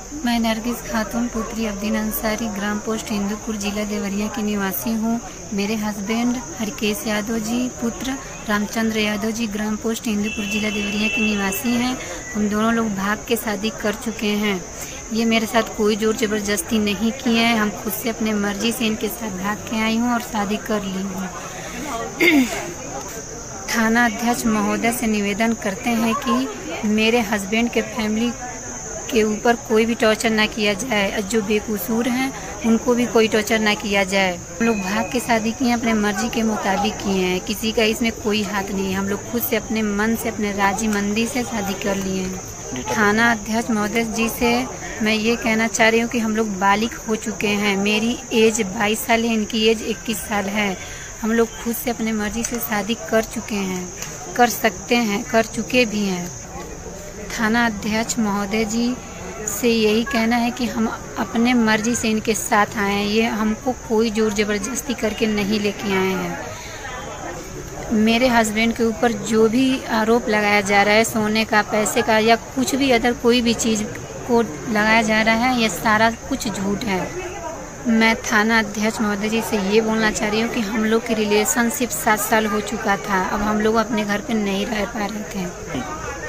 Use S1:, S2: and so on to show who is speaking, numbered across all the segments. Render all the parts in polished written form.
S1: मैं नरगिस खातून पुत्री अब्दीन अंसारी ग्राम पोस्ट हिंदूपुर जिला देवरिया की निवासी हूँ। मेरे हस्बैंड हरकेश यादव जी पुत्र रामचंद्र यादव जी ग्राम पोस्ट हिंदूपुर जिला देवरिया के निवासी हैं। हम दोनों लोग भाग के शादी कर चुके हैं। ये मेरे साथ कोई जोर ज़बरदस्ती नहीं किए हैं। हम खुद से अपने मर्जी से इनके साथ भाग के आई हूँ और शादी कर ली हूँ। थाना अध्यक्ष महोदय से निवेदन करते हैं कि मेरे हस्बैंड के फैमिली के ऊपर कोई भी टॉर्चर ना किया जाए। जो बेकसूर हैं उनको भी कोई टॉर्चर ना किया जाए। हम लोग भाग के शादी किए हैं, अपने मर्जी के मुताबिक किए हैं। किसी का इसमें कोई हाथ नहीं है। हम लोग खुद से अपने मन से अपने राजी मंदी से शादी कर लिए हैं। थाना अध्यक्ष महोदय जी से मैं ये कहना चाह रही हूँ कि हम लोग बालिग हो चुके हैं। मेरी एज 22 साल है, इनकी एज 21 साल है। हम लोग खुद से अपने मर्जी से शादी कर चुके हैं, कर सकते हैं, कर चुके भी हैं। थाना अध्यक्ष महोदय जी से यही कहना है कि हम अपने मर्जी से इनके साथ आए हैं। ये हमको कोई जोर ज़बरदस्ती करके नहीं लेके आए हैं। मेरे हस्बैंड के ऊपर जो भी आरोप लगाया जा रहा है, सोने का, पैसे का या कुछ भी अदर कोई भी चीज़ को लगाया जा रहा है, ये सारा कुछ झूठ है। मैं थाना अध्यक्ष महोदय जी से ये बोलना चाह रही हूँ कि हम लोग की रिलेशनशिप 7 साल हो चुका था। अब हम लोग अपने घर पे नहीं रह पा रहे थे।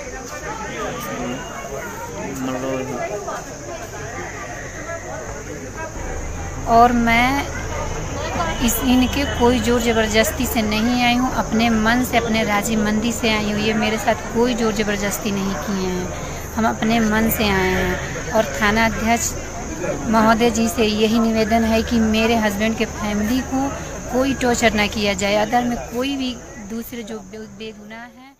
S1: और मैं इनके कोई जोर ज़बरदस्ती से नहीं आई हूँ। अपने मन से, अपने राजी मंदी से आई हूँ। ये मेरे साथ कोई जोर ज़बरदस्ती नहीं किए हैं। हम अपने मन से आए हैं। और थाना अध्यक्ष महोदय जी से यही निवेदन है कि मेरे हस्बैंड के फैमिली को कोई टॉर्चर ना किया जाए। अदर में कोई भी दूसरे जो बेगुनाह है